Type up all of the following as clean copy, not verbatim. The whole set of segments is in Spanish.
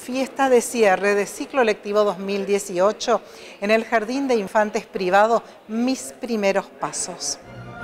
fiesta de cierre de ciclo lectivo 2018 en el Jardín de Infantes Privado Mis Primeros Pasos.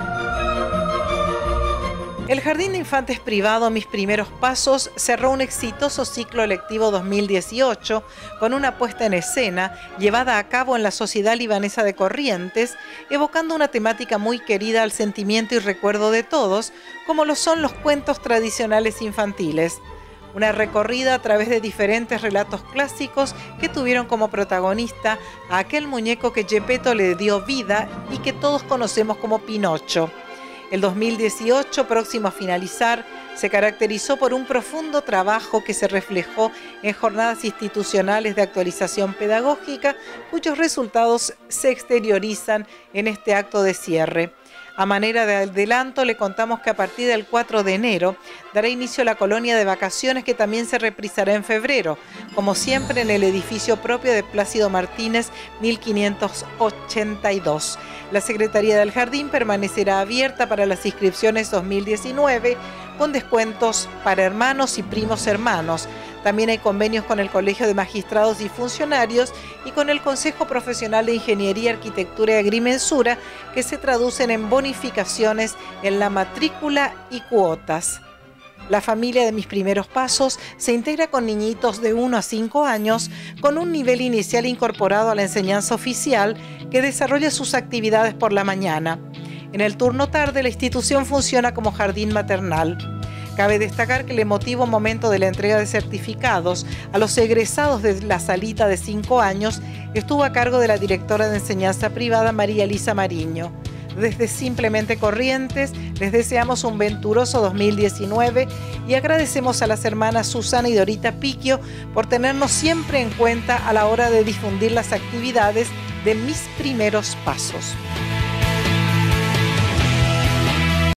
El Jardín de Infantes Privado Mis Primeros Pasos cerró un exitoso ciclo lectivo 2018 con una puesta en escena llevada a cabo en la Sociedad Libanesa de Corrientes, evocando una temática muy querida al sentimiento y recuerdo de todos, como lo son los cuentos tradicionales infantiles. Una recorrida a través de diferentes relatos clásicos que tuvieron como protagonista a aquel muñeco que Geppetto le dio vida y que todos conocemos como Pinocho. El 2018, próximo a finalizar, se caracterizó por un profundo trabajo que se reflejó en jornadas institucionales de actualización pedagógica, cuyos resultados se exteriorizan en este acto de cierre. A manera de adelanto, le contamos que a partir del 4 de enero dará inicio la colonia de vacaciones, que también se reprisará en febrero, como siempre en el edificio propio de Plácido Martínez, 1582. La Secretaría del Jardín permanecerá abierta para las inscripciones 2019, con descuentos para hermanos y primos hermanos. También hay convenios con el Colegio de Magistrados y Funcionarios y con el Consejo Profesional de Ingeniería, Arquitectura y Agrimensura, que se traducen en bonificaciones en la matrícula y cuotas. La familia de Mis Primeros Pasos se integra con niñitos de 1 a 5 años con un nivel inicial incorporado a la enseñanza oficial, que desarrolla sus actividades por la mañana. En el turno tarde, la institución funciona como jardín maternal. Cabe destacar que el emotivo momento de la entrega de certificados a los egresados de la salita de 5 años estuvo a cargo de la directora de enseñanza privada, María Elisa Mariño. Desde Simplemente Corrientes les deseamos un venturoso 2019 y agradecemos a las hermanas Susana y Dorita Piquio por tenernos siempre en cuenta a la hora de difundir las actividades de Mis Primeros Pasos.